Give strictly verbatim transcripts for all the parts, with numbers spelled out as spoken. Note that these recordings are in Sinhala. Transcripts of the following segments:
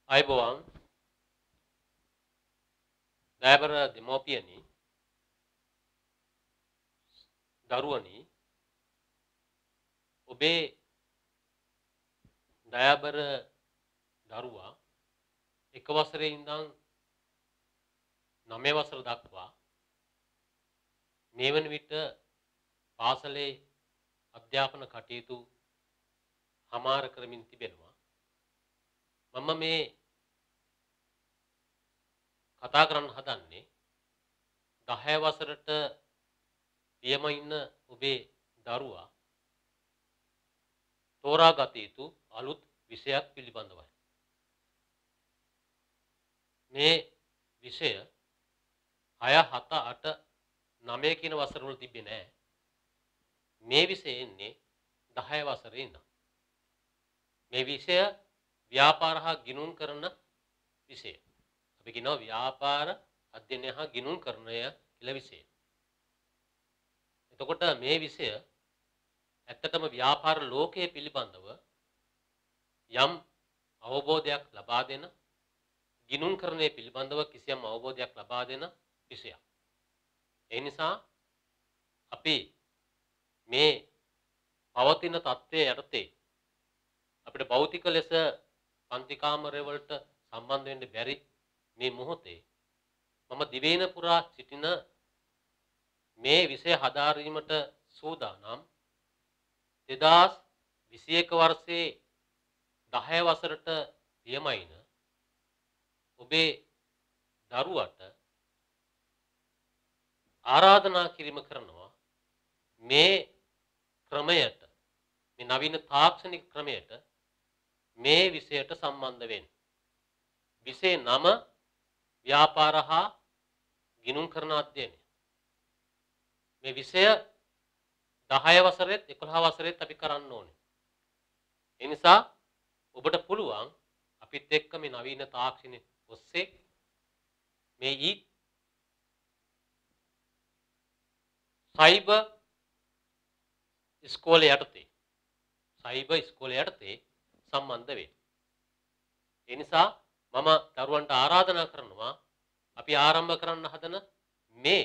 අයිබෝවන් දයාබර දෙමෝපියනි දරුවනි ඔබේ දයාබර දරුවා එක වසරේ ඉඳන් නවය වසර දක්වා මේ වන විට පාසලේ අධ්‍යාපන කටයුතු හමාර කරමින් තිබෙනවා. මම මේ කතා කරන්න හදන්නේ දහය වසරට පියම ඉන්න ඔබේ දරුවා තෝරාගත යුතු අලුත් විෂයක් පිළිබඳවයි. මේ විෂය හය හත අට නවය කියන වසරවල තිබෙන්නේ නැහැ. මේ විෂය එන්නේ දහය වසරේ ඉඳන්. මේ විෂය ව්‍යාපාර හා ගිණුම් කරන විෂය. අපි කියනවා ව්‍යාපාර අධ්‍යයනය හා ගිණුම් කරණය කියලා විෂය. එතකොට මේ විෂය ඇත්තටම ව්‍යාපාර ලෝකයේ පිළිබඳව යම් අවබෝධයක් ලබා දෙන ගිණුම් කරණය පිළිබඳව කිසියම් අවබෝධයක් ලබා දෙන විෂයක්. ඒ නිසා අපි මේ පවතින තත්ත්වයේ යටතේ අපිට භෞතික ලෙස පන්ති කාමරය වලට සම්බන්ධ වෙන්න බැරි මේ මොහොතේ මම දිවයින පුරා සිටින මේ විෂය හදාරීමට සූදානම් දෙදාස් විසි එක වර්ෂයේ දහය වසරට පියමයින ඔබේ දරුවට ආරාධනා කිරීම කරනවා මේ ක්‍රමයට මේ නවීන තාක්ෂණික ක්‍රමයට මේ විෂයට සම්බන්ධ වෙන්න. විෂය නම ව්‍යාපාර හා ගිණුම් කරන අධ්‍යයනය. මේ විෂය දහය වසරෙත් එකොළහ වසරෙත් අපි කරන්න ඕනේ. ඒ නිසා ඔබට පුළුවන් අපිත් එක්ක මේ නවීන තාක්ෂණය ඔස්සේ මේ ඊ සයිබර් ඉස්කෝලේ යටතේ සයිබර් ඉස්කෝලේ යටතේ සම්බන්ධ වෙන්න. ඒ නිසා මම දරුවන්ට ආරාධනා කරනවා අපි ආරම්භ කරන්න හදන මේ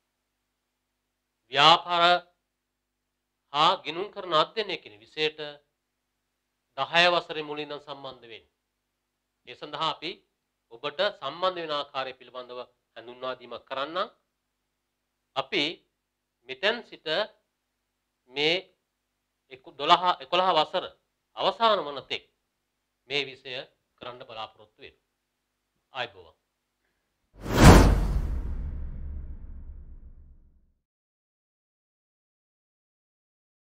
ව්‍යාපාර හා ගිණුම් කරන අධ්‍යයනය කියන විෂයට දහය වසරේ මුලින්ම සම්බන්ධ වෙන්න. ඒ සඳහා අපි ඔබට සම්බන්ධ වෙන ආකාරය පිළිබඳව හඳුන්වා දීමක් කරන්න. අපි මෙතෙන් සිට මේ දොළහ එකොළහ වසර අවසාන වන තෙක් මේ විෂය කරන්න බලාපොරොත්තු වෙනවා. ආයුබෝවන්.